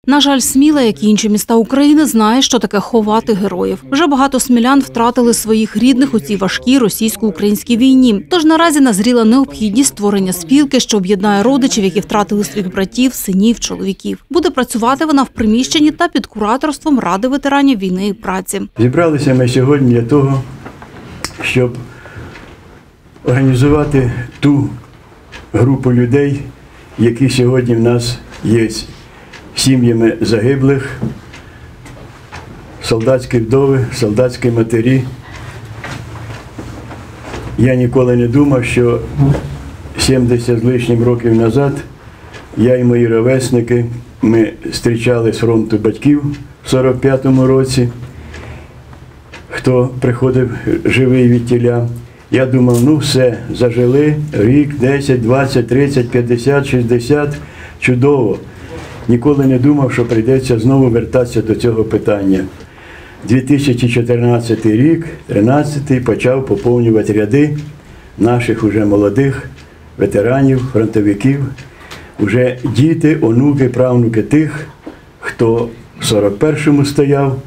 На жаль, Сміла, як і інші міста України, знає, що таке ховати героїв. Вже багато смілян втратили своїх рідних у цій важкій російсько-українській війні. Тож наразі назріла необхідність створення спілки, що об'єднає родичів, які втратили своїх братів, синів, чоловіків. Буде працювати вона в приміщенні та під кураторством Ради ветеранів війни і праці. Зібралися ми сьогодні для того, щоб організувати ту групу людей, які сьогодні в нас є сім'ями загиблих, солдатські вдови, солдатські матері. Я ніколи не думав, що 70 з лишнім років назад я і мої ровесники, ми зустрічали з фронту батьків в 45-му році, хто приходив живий від тіля. Я думав, ну все, зажили рік, 10, 20, 30, 50, 60, чудово. Ніколи не думав, що прийдеться знову вертатися до цього питання. 2014 рік, 2013 почав поповнювати ряди наших уже молодих ветеранів, фронтовиків, уже діти, онуки, правнуки тих, хто в 41-му стояв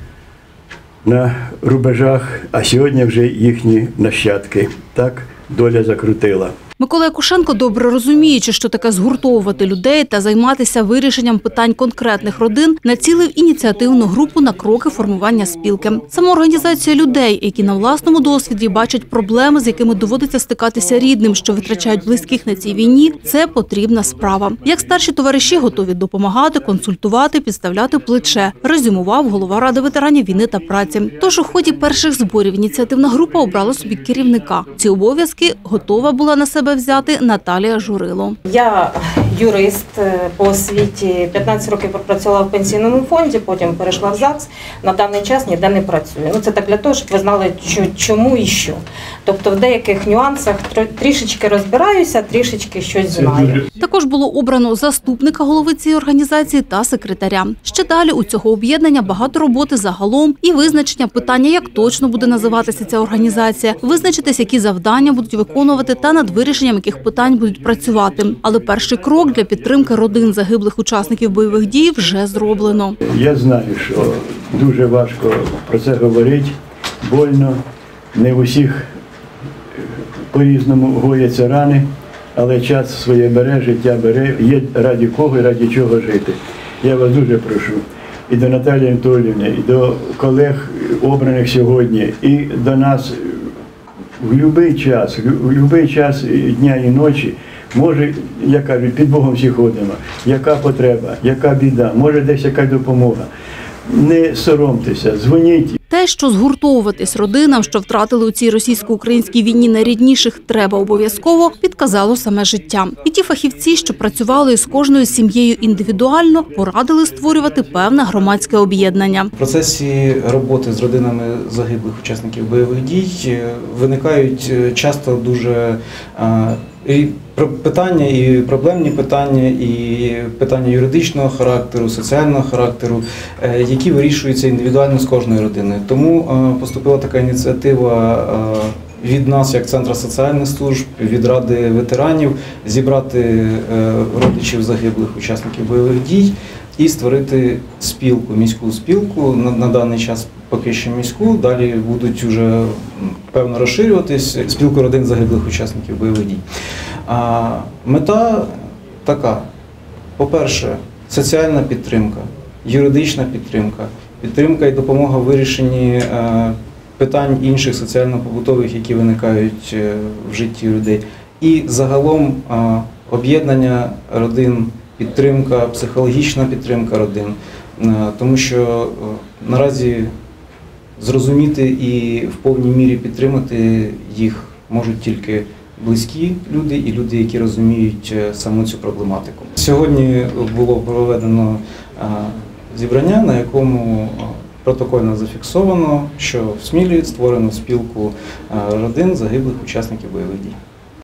на рубежах, а сьогодні вже їхні нащадки. Так доля закрутила. Микола Якушенко, добре розуміючи, що таке згуртовувати людей та займатися вирішенням питань конкретних родин, націлив ініціативну групу на кроки формування спілки. Самоорганізація людей, які на власному досвіді бачать проблеми, з якими доводиться стикатися рідним, що витрачають близьких на цій війні – це потрібна справа. Як старші товариші готові допомагати, консультувати, підставляти плече, резюмував голова Ради ветеранів війни та праці. Тож у ході перших зборів ініціативна група обрала собі керівника. Ці обов'язки готова була на себе взяти Наталія Журило. Я юрист по освіті, 15 років пропрацювала в пенсійному фонді, потім перейшла в ЗАГС. На даний час ніде не працюю. Ну, це так для того, щоб ви знали, чому і що. Тобто в деяких нюансах трішечки розбираюся, трішечки щось знаю. Також було обрано заступника голови цієї організації та секретаря. Ще далі у цього об'єднання багато роботи загалом і визначення питання, як точно буде називатися ця організація, визначитись, які завдання будуть виконувати та над вирішенням яких питань будуть працювати. Але перший крок для підтримки родин загиблих учасників бойових дій вже зроблено. Я знаю, що дуже важко про це говорити, больно, не в усіх по-різному гояться рани, але час своє бере, життя бере, є раді кого і раді чого жити. Я вас дуже прошу і до Наталії Анатоліївни, і до колег, обраних сьогодні, і до нас в будь-який час дня і ночі, може, я кажу, під Богом всі ходимо, яка потреба, яка біда, може десь яка допомога. Не соромтеся, дзвоніть. Те, що згуртовуватись родинам, що втратили у цій російсько-українській війні найрідніших, треба обов'язково, підказало саме життя. І ті фахівці, що працювали з кожною сім'єю індивідуально, порадили створювати певне громадське об'єднання. В процесі роботи з родинами загиблих учасників бойових дій виникають часто дуже і питання, і проблемні питання, і питання юридичного характеру, соціального характеру, які вирішуються індивідуально з кожною родиною. Тому поступила така ініціатива від нас, як Центру соціальних служб, від Ради ветеранів, зібрати родичів загиблих учасників бойових дій і створити спілку, міську спілку, на даний час поки що міську, далі будуть вже певно розширюватись, спілку родин загиблих учасників бойових дій. Мета така: по-перше, соціальна підтримка, юридична підтримка, підтримка і допомога в вирішенні питань інших соціально-побутових, які виникають в житті людей. І загалом об'єднання родин, підтримка, психологічна підтримка родин, тому що наразі зрозуміти і в повній мірі підтримати їх можуть тільки близькі люди і люди, які розуміють саму цю проблематику. Сьогодні було проведено зібрання, на якому протокольно зафіксовано, що в Смілі створено спілку родин загиблих учасників бойових дій.